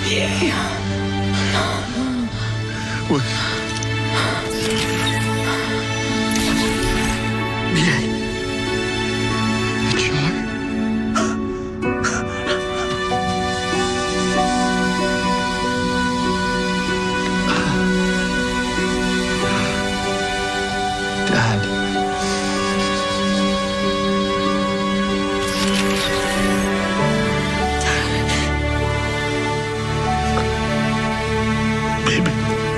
What? Yeah. John? Dad. Baby.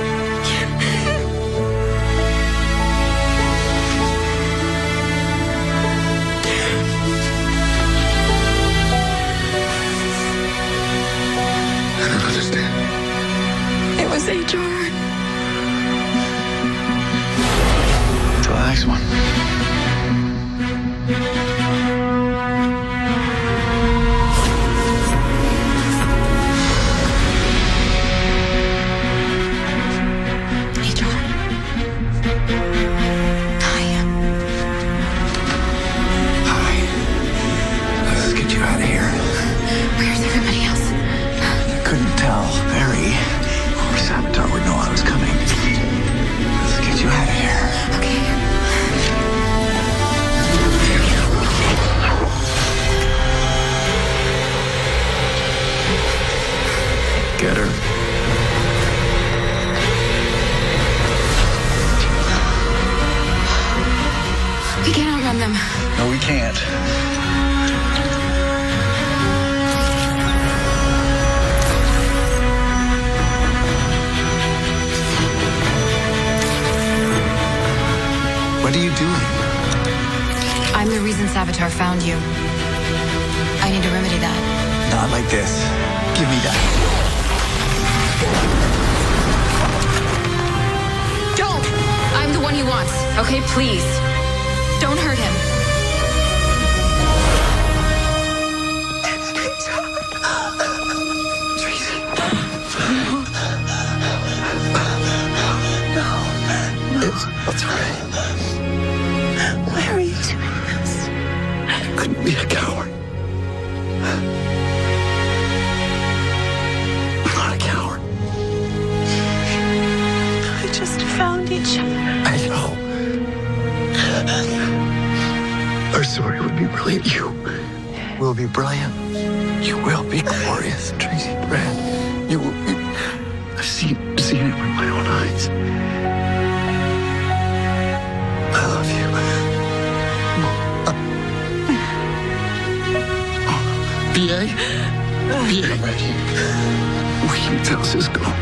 I don't understand. It was HR. Till the next one. HR. Hi. Hi. Let's get you out of here. Where's everybody else? I couldn't tell. Barry or Savitar would know I was coming. Let's get you out of here. Okay. Get her. We can't outrun them. No, we can't. What are you doing? I'm the reason Savitar found you. I need to remedy that. Not like this. Give me that. Don't! I'm the one he wants. Okay, please. Don't hurt him. Tracy. No. It's all right. Why are you doing this? I couldn't be a coward. I'm not a coward. We just found each other. I know. Our story would be brilliant. You will be brilliant. You will be glorious, Tracy Brand. You will be. I've seen it with my own eyes. I love you. B.A.? B.A. I'm ready. We can tell Cisco.